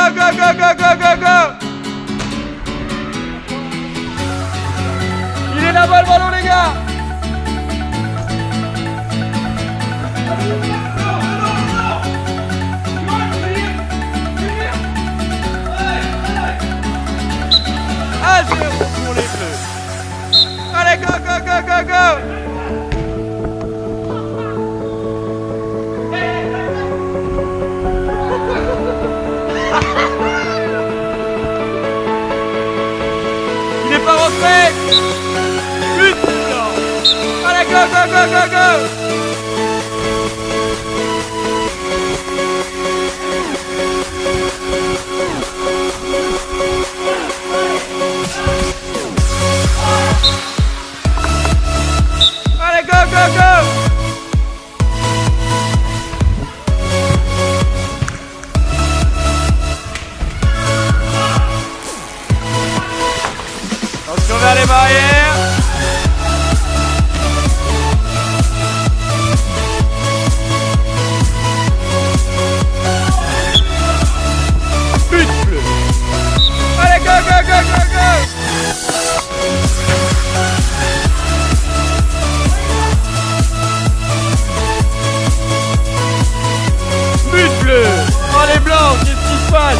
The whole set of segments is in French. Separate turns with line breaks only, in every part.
go, go, go, go, go, go. Il est là-bas le ballon, les gars. Ah, 0 pour les Bleus. Allez, go, go, go, go, go. Il n'est pas rentré. But. Allez, go, go, go, go, go. Allez, go, go, go. Attention vers les barrières. But bleu. Allez, go, go, go, go, go. But bleu. Oh les blancs, qu'est-ce qui se passe?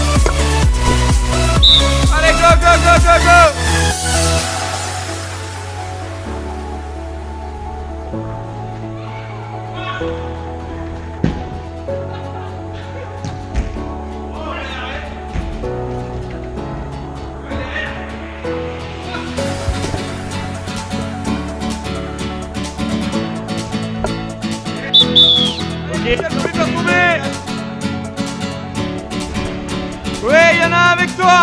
Allez, go, go, go, go, go. Ok, t'as pu faire tomber. Oui, il y en a un avec toi.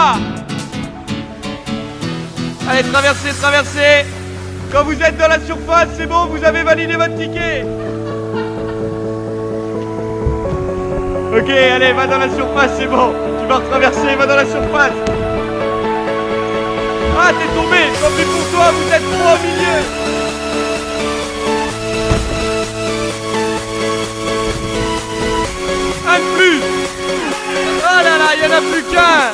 Allez, traversez, traversez. Quand vous êtes dans la surface, c'est bon, vous avez validé votre ticket. Ok, allez, va dans la surface, c'est bon. Tu vas retraverser, va dans la surface. Ah, t'es tombé. Tant pis pour toi, vous êtes trop au milieu. Un de plus. Oh là là, il n'y en a plus qu'un.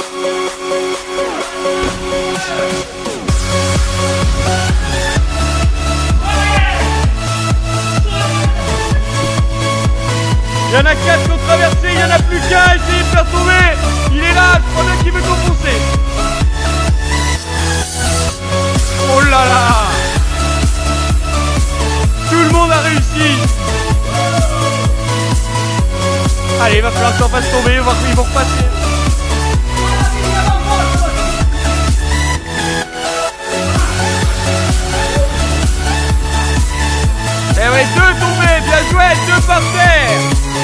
Il y en a 4 qui ont traversé, il n'y en a plus qu'un. Essayez de faire tomber. Il est là, je crois bien qu'il veut compenser. Oh là là. Tout le monde a réussi. Allez, il va falloir que j'en fasse tomber, on va voir qu'ils vont repasser. Eh ouais, 2 tombés, bien joué, 2 par terre.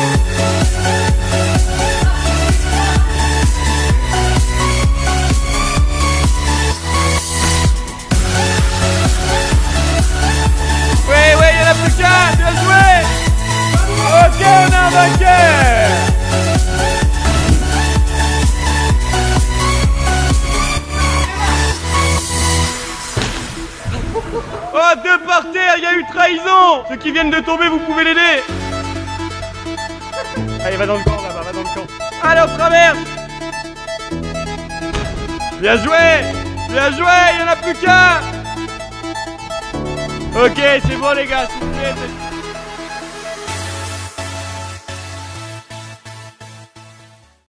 Ouais, il n'y en a plus qu'un, bien joué. Ok, on a un vainqueur. Oh, 2 par terre, il y a eu trahison. Ceux qui viennent de tomber, vous pouvez l'aider. Allez, va dans le camp, là-bas, va dans le camp. Allez, on traverse. Bien joué. Bien joué, il n'y en a plus qu'un. Ok, c'est bon les gars, s'il vous plaît.